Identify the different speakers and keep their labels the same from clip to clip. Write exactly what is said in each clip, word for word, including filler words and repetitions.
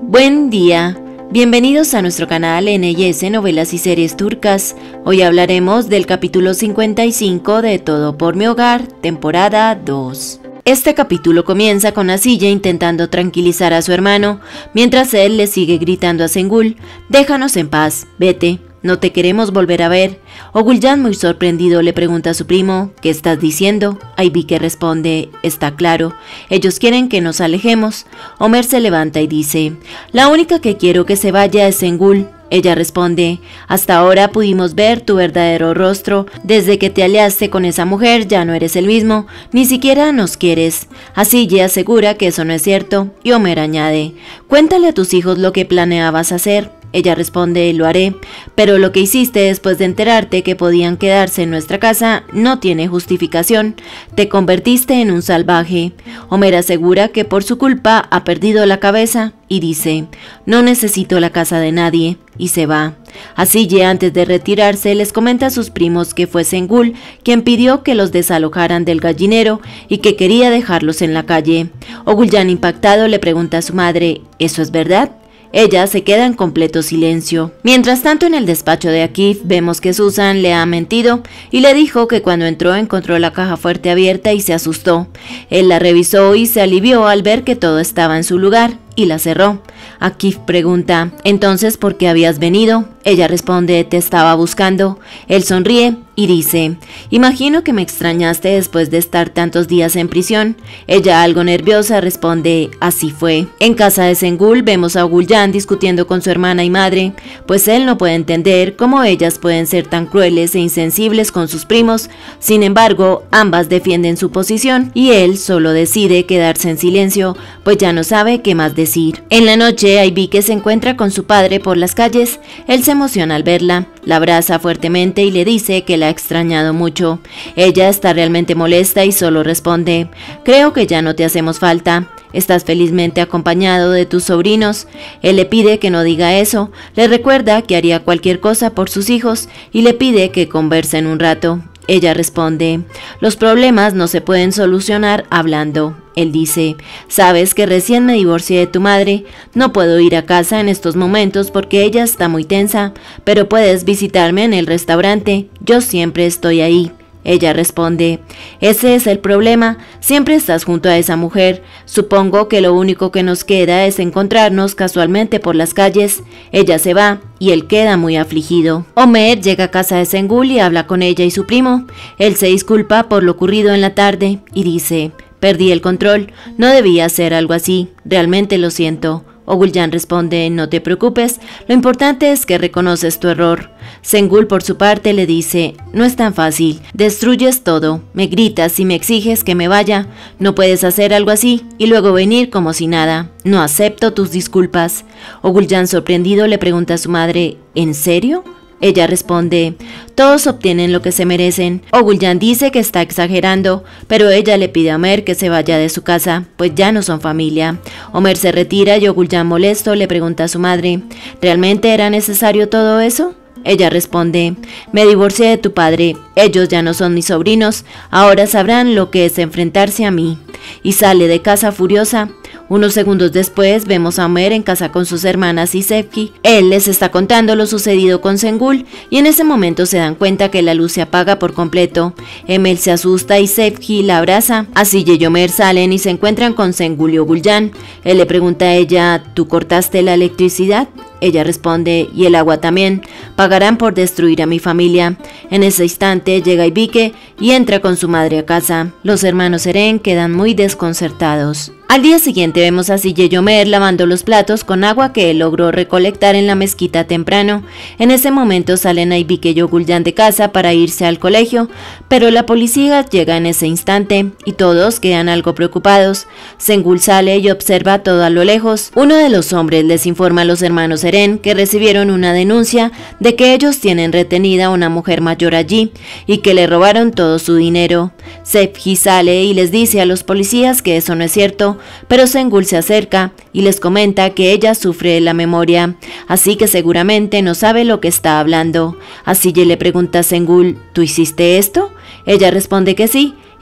Speaker 1: Buen día, bienvenidos a nuestro canal N y S Novelas y Series Turcas. Hoy hablaremos del capítulo cincuenta y cinco de Todo por mi hogar, temporada dos. Este capítulo comienza con Asiye intentando tranquilizar a su hermano, mientras él le sigue gritando a Sengül: déjanos en paz, vete, no te queremos volver a ver. Oguljan, muy sorprendido, le pregunta a su primo: ¿qué estás diciendo? Ivy que responde: está claro, ellos quieren que nos alejemos. Homer se levanta y dice: la única que quiero que se vaya es Sengül. Ella responde: hasta ahora pudimos ver tu verdadero rostro, desde que te aliaste con esa mujer ya no eres el mismo, ni siquiera nos quieres. Asiye asegura que eso no es cierto, y Homer añade: cuéntale a tus hijos lo que planeabas hacer. Ella responde: lo haré, pero lo que hiciste después de enterarte que podían quedarse en nuestra casa no tiene justificación. Te convertiste en un salvaje. Homer asegura que por su culpa ha perdido la cabeza y dice: no necesito la casa de nadie, y se va. Asiye, antes de retirarse, les comenta a sus primos que fue Sengül quien pidió que los desalojaran del gallinero y que quería dejarlos en la calle. Oguljan, impactado, le pregunta a su madre: ¿eso es verdad? Ella se queda en completo silencio. Mientras tanto, en el despacho de Akif vemos que Susan le ha mentido y le dijo que cuando entró encontró la caja fuerte abierta y se asustó. Él la revisó y se alivió al ver que todo estaba en su lugar y la cerró. Akif pregunta: ¿entonces por qué habías venido? Ella responde: te estaba buscando. Él sonríe y dice: imagino que me extrañaste después de estar tantos días en prisión. Ella, algo nerviosa, responde: así fue. En casa de Sengül vemos a Oguljan discutiendo con su hermana y madre, pues él no puede entender cómo ellas pueden ser tan crueles e insensibles con sus primos. Sin embargo, ambas defienden su posición y él solo decide quedarse en silencio, pues ya no sabe qué más decir. En la noche, Ivy, que se encuentra con su padre por las calles, él se emociona al verla, la abraza fuertemente y le dice que la ha extrañado mucho. Ella está realmente molesta y solo responde: creo que ya no te hacemos falta. Estás felizmente acompañado de tus sobrinos. Él le pide que no diga eso, le recuerda que haría cualquier cosa por sus hijos y le pide que conversen un rato. Ella responde: los problemas no se pueden solucionar hablando. Él dice: sabes que recién me divorcié de tu madre, no puedo ir a casa en estos momentos porque ella está muy tensa, pero puedes visitarme en el restaurante, yo siempre estoy ahí. Ella responde: ese es el problema, siempre estás junto a esa mujer, supongo que lo único que nos queda es encontrarnos casualmente por las calles. Ella se va y él queda muy afligido. Homer llega a casa de Sengül y habla con ella y su primo. Él se disculpa por lo ocurrido en la tarde y dice: perdí el control, no debía hacer algo así, realmente lo siento. Oguljan responde: no te preocupes, lo importante es que reconoces tu error. Sengül, por su parte, le dice: no es tan fácil, destruyes todo, me gritas y me exiges que me vaya, no puedes hacer algo así y luego venir como si nada, no acepto tus disculpas. Oguljan, sorprendido, le pregunta a su madre: ¿en serio? Ella responde: todos obtienen lo que se merecen. Oguljan dice que está exagerando, pero ella le pide a Homer que se vaya de su casa, pues ya no son familia. Homer se retira y Oguljan, molesto, le pregunta a su madre: ¿realmente era necesario todo eso? Ella responde: me divorcié de tu padre, ellos ya no son mis sobrinos, ahora sabrán lo que es enfrentarse a mí. Y sale de casa furiosa. Unos segundos después vemos a Homer en casa con sus hermanas y Sevgi. Él les está contando lo sucedido con Sengül y en ese momento se dan cuenta que la luz se apaga por completo. Emil se asusta y Sevgi la abraza. Asiye y Homer salen y se encuentran con Sengül y Oguljan. Él le pregunta a ella: ¿tú cortaste la electricidad? Ella responde: y el agua también, pagarán por destruir a mi familia. En ese instante llega Ibike y entra con su madre a casa. Los hermanos Eren quedan muy desconcertados. Al día siguiente vemos a Asiye y Homer lavando los platos con agua que él logró recolectar en la mezquita temprano. En ese momento salen Ibike y Oguljan de casa para irse al colegio, pero la policía llega en ese instante y todos quedan algo preocupados. Sengül sale y observa todo a lo lejos. Uno de los hombres les informa a los hermanos Eren que recibieron una denuncia de que ellos tienen retenida a una mujer mayor allí y que le robaron todo su dinero. Sevgi sale y les dice a los policías que eso no es cierto, pero Sengül se acerca y les comenta que ella sufre de la memoria, así que seguramente no sabe lo que está hablando. Asiye le pregunta a Sengül: ¿tú hiciste esto? Ella responde que sí,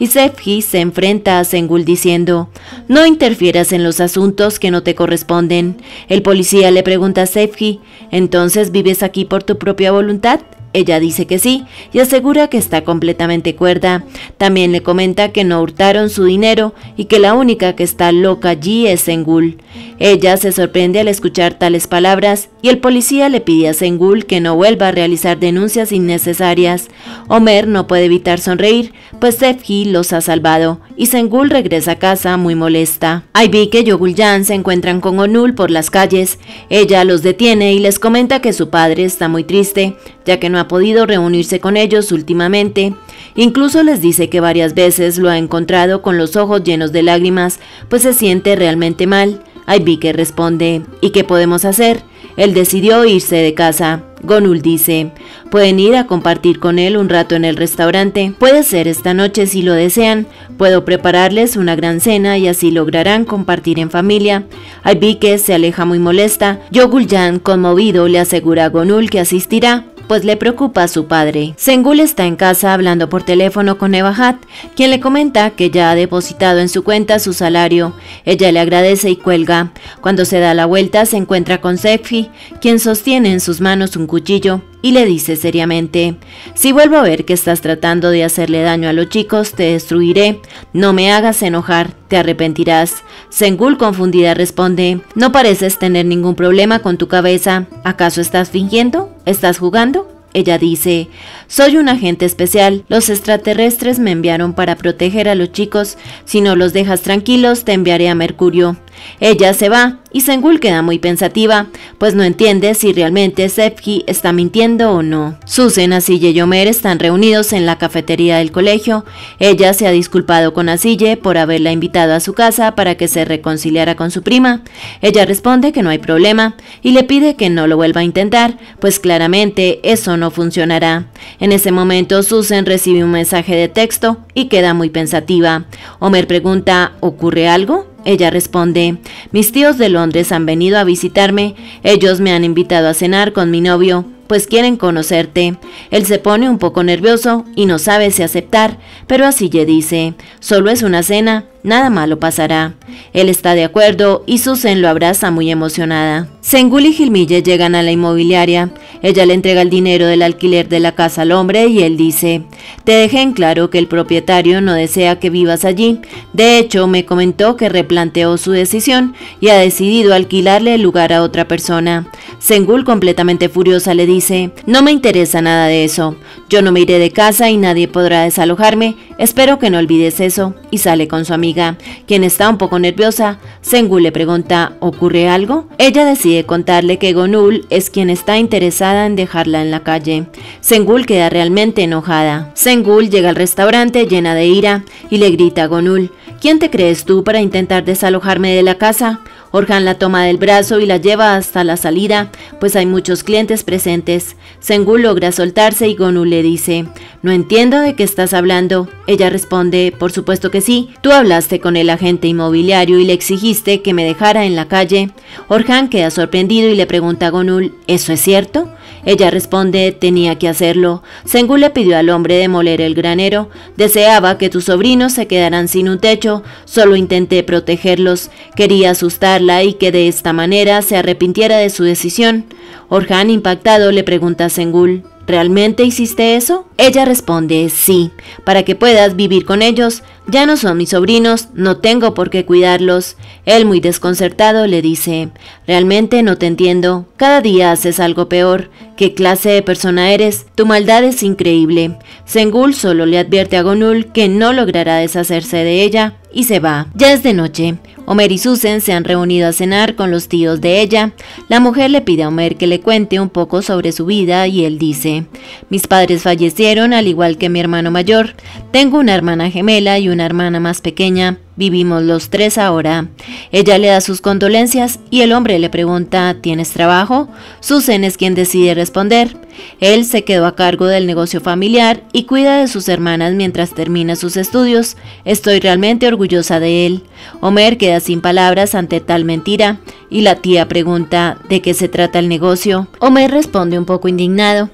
Speaker 1: y Sefji se enfrenta a Sengül diciendo: no interfieras en los asuntos que no te corresponden. El policía le pregunta a Sefji: ¿entonces vives aquí por tu propia voluntad? Ella dice que sí y asegura que está completamente cuerda. También le comenta que no hurtaron su dinero y que la única que está loca allí es Sengül. Ella se sorprende al escuchar tales palabras y el policía le pide a Sengül que no vuelva a realizar denuncias innecesarias. Ömer no puede evitar sonreír, pues Sefji los ha salvado y Sengül regresa a casa muy molesta. Aybike y Oguljan se encuentran con Onul por las calles. Ella los detiene y les comenta que su padre está muy triste, ya que no ha podido reunirse con ellos últimamente. Incluso les dice que varias veces lo ha encontrado con los ojos llenos de lágrimas, pues se siente realmente mal. Aybike responde: ¿y qué podemos hacer? Él decidió irse de casa. Gonul dice: pueden ir a compartir con él un rato en el restaurante. Puede ser esta noche si lo desean. Puedo prepararles una gran cena y así lograrán compartir en familia. Aybike se aleja muy molesta. Oguljan, conmovido, le asegura a Gonul que asistirá, pues le preocupa a su padre. Sengül está en casa hablando por teléfono con Nebahat, quien le comenta que ya ha depositado en su cuenta su salario. Ella le agradece y cuelga. Cuando se da la vuelta se encuentra con Sefji, quien sostiene en sus manos un cuchillo, y le dice seriamente: si vuelvo a ver que estás tratando de hacerle daño a los chicos, te destruiré. No me hagas enojar, te arrepentirás. Sengül, confundida, responde: no pareces tener ningún problema con tu cabeza. ¿Acaso estás fingiendo? ¿Estás jugando? Ella dice: soy un agente especial, los extraterrestres me enviaron para proteger a los chicos, si no los dejas tranquilos te enviaré a Mercurio. Ella se va y Sengül queda muy pensativa, pues no entiende si realmente Sefji está mintiendo o no. Susan, Asille y Ömer están reunidos en la cafetería del colegio. Ella se ha disculpado con Asille por haberla invitado a su casa para que se reconciliara con su prima. Ella responde que no hay problema y le pide que no lo vuelva a intentar, pues claramente eso no funcionará. En ese momento Susan recibe un mensaje de texto y queda muy pensativa. Ömer pregunta: ¿ocurre algo? Ella responde: mis tíos de Londres han venido a visitarme, ellos me han invitado a cenar con mi novio, pues quieren conocerte. Él se pone un poco nervioso y no sabe si aceptar, pero Asille dice: solo es una cena, nada malo pasará. Él está de acuerdo y Susan lo abraza muy emocionada. Sengül y Hilmiye llegan a la inmobiliaria. Ella le entrega el dinero del alquiler de la casa al hombre y él dice: te dejé en claro que el propietario no desea que vivas allí. De hecho, me comentó que replanteó su decisión y ha decidido alquilarle el lugar a otra persona. Sengül, completamente furiosa, le dice: no me interesa nada de eso. Yo no me iré de casa y nadie podrá desalojarme. Espero que no olvides eso. Y sale con su amiga, quien está un poco nerviosa. Sengül le pregunta: ¿ocurre algo? Ella decide contarle que Gonul es quien está interesada en dejarla en la calle. Sengül queda realmente enojada. Sengül llega al restaurante llena de ira y le grita a Gonul: ¿quién te crees tú para intentar desalojarme de la casa? Orhan la toma del brazo y la lleva hasta la salida, pues hay muchos clientes presentes. Sengül logra soltarse y Gonul le dice: no entiendo de qué estás hablando. Ella responde: por supuesto que sí, tú hablaste con el agente inmobiliario y le exigiste que me dejara en la calle. Orhan queda sorprendido y le pregunta a Gonul: ¿eso es cierto? Ella responde: tenía que hacerlo. Sengül le pidió al hombre demoler el granero. Deseaba que tus sobrinos se quedaran sin un techo. Solo intenté protegerlos. Quería asustarla y que de esta manera se arrepintiera de su decisión. Orhan, impactado, le pregunta a Sengül: ¿realmente hiciste eso? Ella responde: sí, para que puedas vivir con ellos. Ya no son mis sobrinos, no tengo por qué cuidarlos. Él, muy desconcertado, le dice: realmente no te entiendo. Cada día haces algo peor. ¿Qué clase de persona eres? Tu maldad es increíble. Sengül solo le advierte a Gonul que no logrará deshacerse de ella y se va. Ya es de noche. Ömer y Susan se han reunido a cenar con los tíos de ella. La mujer le pide a Ömer que le cuente un poco sobre su vida y él dice: mis padres fallecieron al igual que mi hermano mayor. Tengo una hermana gemela y una hermana más pequeña. Vivimos los tres ahora. Ella le da sus condolencias y el hombre le pregunta: ¿tienes trabajo? Susan es quien decide responder. Él se quedó a cargo del negocio familiar y cuida de sus hermanas mientras termina sus estudios. Estoy realmente orgullosa de él. Ömer queda sin palabras ante tal mentira y la tía pregunta: ¿de qué se trata el negocio? Ömer responde un poco indignado: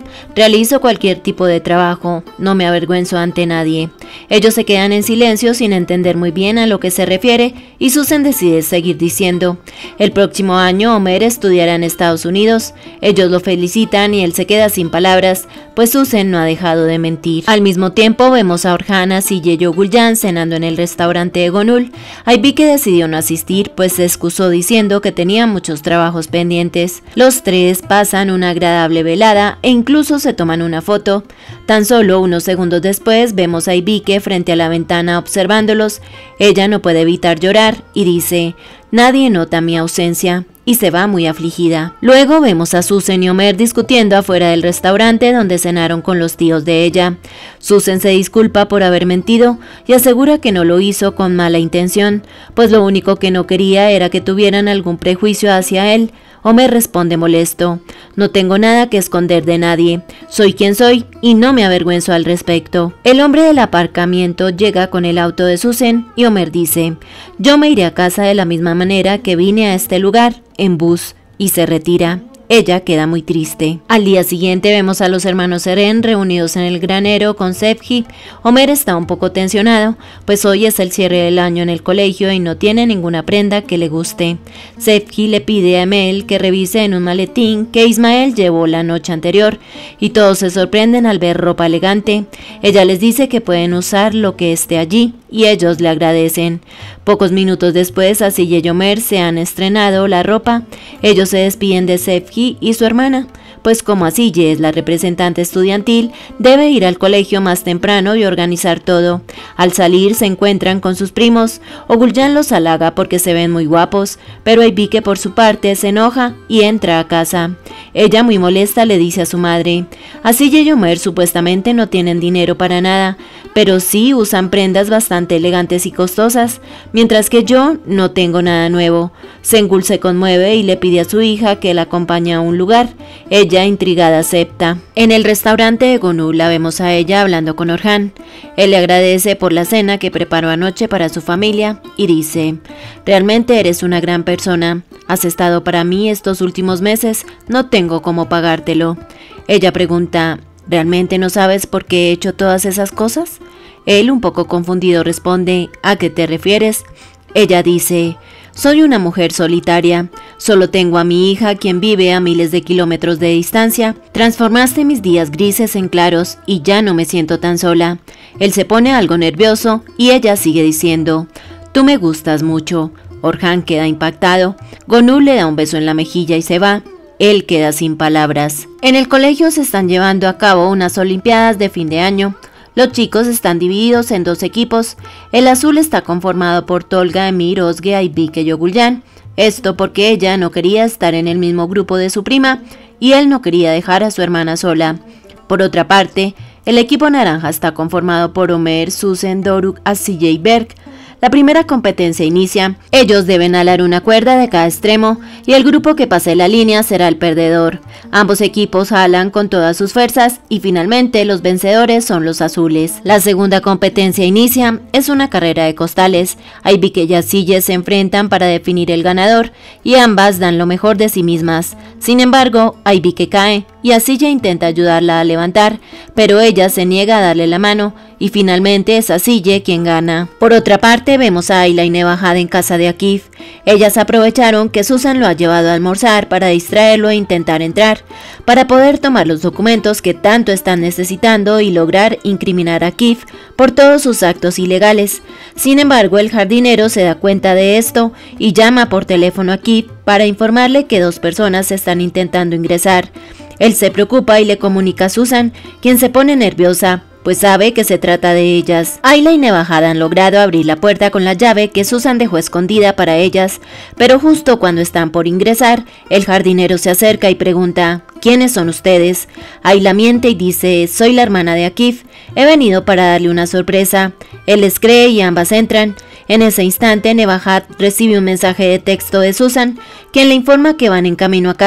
Speaker 1: Realizo cualquier tipo de trabajo, no me avergüenzo ante nadie. Ellos se quedan en silencio sin entender muy bien a lo que se refiere y Susan decide seguir diciendo: el próximo año Homer estudiará en Estados Unidos. Ellos lo felicitan y él se queda sin palabras, pues Susan no ha dejado de mentir. Al mismo tiempo vemos a Orhan, Asille y Guljan cenando en el restaurante de Gonul. Aybike decidió no asistir, pues se excusó diciendo que tenía muchos trabajos pendientes. Los tres pasan una agradable velada e incluso se toman una foto. Tan solo unos segundos después vemos a Aybike frente a la ventana observándolos. Ella no puede evitar llorar y dice: nadie nota mi ausencia, y se va muy afligida. Luego vemos a Susan y Homer discutiendo afuera del restaurante donde cenaron con los tíos de ella. Susan se disculpa por haber mentido y asegura que no lo hizo con mala intención, pues lo único que no quería era que tuvieran algún prejuicio hacia él. Homer responde molesto: no tengo nada que esconder de nadie, soy quien soy y no me avergüenzo al respecto. El hombre del aparcamiento llega con el auto de Susan y Homer dice: yo me iré a casa de la misma manera que vine a este lugar, en bus, y se retira. Ella queda muy triste. Al día siguiente vemos a los hermanos Eren reunidos en el granero con Sevgi. Homer está un poco tensionado, pues hoy es el cierre del año en el colegio y no tiene ninguna prenda que le guste. Sevgi le pide a Emel que revise en un maletín que Ismael llevó la noche anterior, y todos se sorprenden al ver ropa elegante. Ella les dice que pueden usar lo que esté allí, y ellos le agradecen. Pocos minutos después, Asille y Homer se han estrenado la ropa. Ellos se despiden de Sevgi y su hermana, pues como Asille es la representante estudiantil, debe ir al colegio más temprano y organizar todo. Al salir se encuentran con sus primos. Guljan los halaga porque se ven muy guapos, pero Aybike por su parte se enoja y entra a casa. Ella, muy molesta, le dice a su madre: Asille y Homer supuestamente no tienen dinero para nada, pero sí usan prendas bastante elegantes y costosas, mientras que yo no tengo nada nuevo. Sengul se conmueve y le pide a su hija que la acompañe a un lugar. Ella, intrigada, acepta. En el restaurante de Gonul la vemos a ella hablando con Orhan. Él le agradece por la cena que preparó anoche para su familia y dice: realmente eres una gran persona. Has estado para mí estos últimos meses, no tengo cómo pagártelo. Ella pregunta: ¿realmente no sabes por qué he hecho todas esas cosas? Él, un poco confundido, responde: ¿a qué te refieres? Ella dice: soy una mujer solitaria, solo tengo a mi hija, quien vive a miles de kilómetros de distancia. Transformaste mis días grises en claros y ya no me siento tan sola. Él se pone algo nervioso y ella sigue diciendo: tú me gustas mucho. Orhan queda impactado. Gonul le da un beso en la mejilla y se va. Él queda sin palabras. En el colegio se están llevando a cabo unas olimpiadas de fin de año. Los chicos están divididos en dos equipos. El azul está conformado por Tolga, Emir, Ozge, Aybike y Guljan. Esto porque ella no quería estar en el mismo grupo de su prima y él no quería dejar a su hermana sola. Por otra parte, el equipo naranja está conformado por Homer, Susan, Doruk, Asille y Berk. La primera competencia inicia. Ellos deben alar una cuerda de cada extremo y el grupo que pase la línea será el perdedor. Ambos equipos jalan con todas sus fuerzas y finalmente los vencedores son los azules. La segunda competencia inicia. Es una carrera de costales. Aybike y Asille se enfrentan para definir el ganador y ambas dan lo mejor de sí mismas. Sin embargo, Aybike cae y Asille intenta ayudarla a levantar, pero ella se niega a darle la mano y finalmente es Asille quien gana. Por otra parte, vemos a Ayla y Nevahad en casa de Akif. Ellas aprovecharon que Susan lo ha llevado a almorzar para distraerlo e intentar entrar, para poder tomar los documentos que tanto están necesitando y lograr incriminar a Akif por todos sus actos ilegales. Sin embargo, el jardinero se da cuenta de esto y llama por teléfono a Akif para informarle que dos personas están intentando ingresar. Él se preocupa y le comunica a Susan, quien se pone nerviosa, pues sabe que se trata de ellas. Ayla y Nevahad han logrado abrir la puerta con la llave que Susan dejó escondida para ellas, pero justo cuando están por ingresar, el jardinero se acerca y pregunta: ¿quiénes son ustedes? Ayla miente y dice: soy la hermana de Akif, he venido para darle una sorpresa. Él les cree y ambas entran. En ese instante, Nevahad recibe un mensaje de texto de Susan, quien le informa que van en camino a casa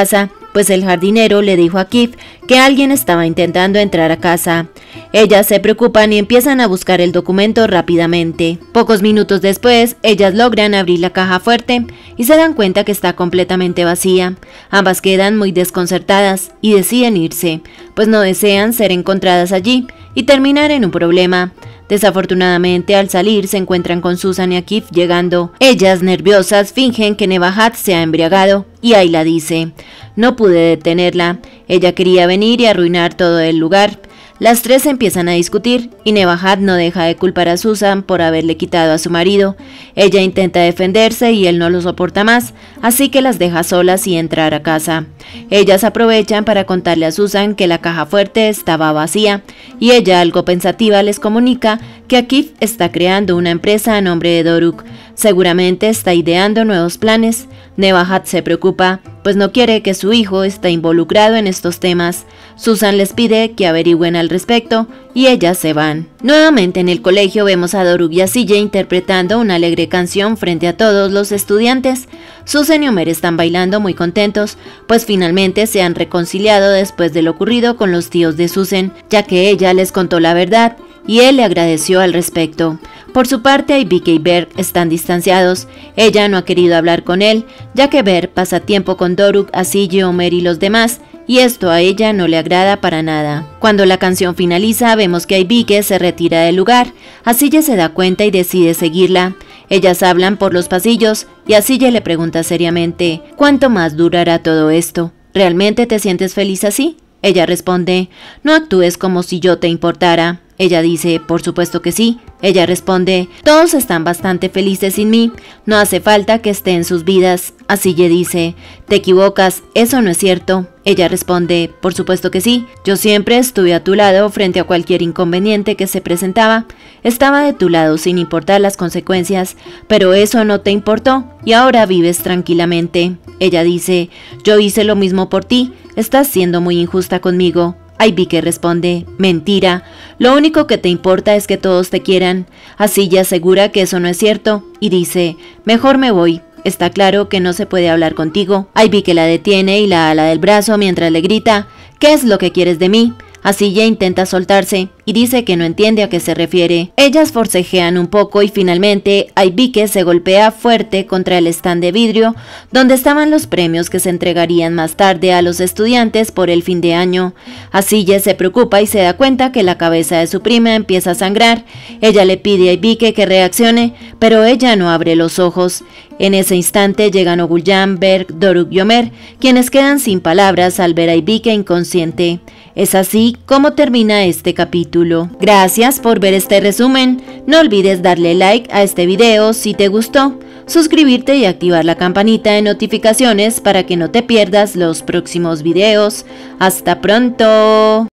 Speaker 1: pues el jardinero le dijo a Kif que alguien estaba intentando entrar a casa. Ellas se preocupan y empiezan a buscar el documento rápidamente. Pocos minutos después, ellas logran abrir la caja fuerte y se dan cuenta que está completamente vacía. Ambas quedan muy desconcertadas y deciden irse, pues no desean ser encontradas allí y terminar en un problema. Desafortunadamente, al salir se encuentran con Susan y Akif llegando. Ellas, nerviosas, fingen que Nebahat se ha embriagado y Ayla dice: no pude detenerla, ella quería venir y arruinar todo el lugar. Las tres empiezan a discutir y Nebahat no deja de culpar a Susan por haberle quitado a su marido. Ella intenta defenderse y él no lo soporta más, así que las deja solas y entrar a casa. Ellas aprovechan para contarle a Susan que la caja fuerte estaba vacía y ella, algo pensativa, les comunica que Akif está creando una empresa a nombre de Doruk. Seguramente está ideando nuevos planes. Nebahat se preocupa, pues no quiere que su hijo esté involucrado en estos temas. Susan les pide que averigüen al respecto y ellas se van. Nuevamente en el colegio vemos a Doruk y a Sille interpretando una alegre canción frente a todos los estudiantes. Susan y Homer están bailando muy contentos, pues finalmente se han reconciliado después de lo ocurrido con los tíos de Susan, ya que ella les contó la verdad y él le agradeció al respecto. Por su parte, Aybike y Berg están distanciados. Ella no ha querido hablar con él, ya que Berg pasa tiempo con Doruk, Sille, Homer y los demás, y esto a ella no le agrada para nada. Cuando la canción finaliza, vemos que Aybike se retira del lugar. Sille se da cuenta y decide seguirla. Ellas hablan por los pasillos y Sille le pregunta seriamente: ¿cuánto más durará todo esto? ¿Realmente te sientes feliz así? Ella responde: no actúes como si yo te importara. Ella dice: por supuesto que sí. Ella responde: todos están bastante felices sin mí, no hace falta que esté en sus vidas. Sille dice: te equivocas, eso no es cierto. Ella responde: por supuesto que sí, yo siempre estuve a tu lado frente a cualquier inconveniente que se presentaba, estaba de tu lado sin importar las consecuencias, pero eso no te importó y ahora vives tranquilamente. Ella dice: yo hice lo mismo por ti, estás siendo muy injusta conmigo. Aybike responde: mentira, lo único que te importa es que todos te quieran. Sille asegura que eso no es cierto y dice: mejor me voy, está claro que no se puede hablar contigo. Aybike la detiene y la ala del brazo mientras le grita: ¿qué es lo que quieres de mí? Sille intenta soltarse y dice que no entiende a qué se refiere. Ellas forcejean un poco y finalmente Aybike se golpea fuerte contra el stand de vidrio donde estaban los premios que se entregarían más tarde a los estudiantes por el fin de año. Sille se preocupa y se da cuenta que la cabeza de su prima empieza a sangrar. Ella le pide a Aybike que reaccione, pero ella no abre los ojos. En ese instante llegan Ogulyam, Berg, Doruk y Homer, quienes quedan sin palabras al ver a Aybike inconsciente. Es así como termina este capítulo. Gracias por ver este resumen. No olvides darle like a este video si te gustó, suscribirte y activar la campanita de notificaciones para que no te pierdas los próximos videos. ¡Hasta pronto!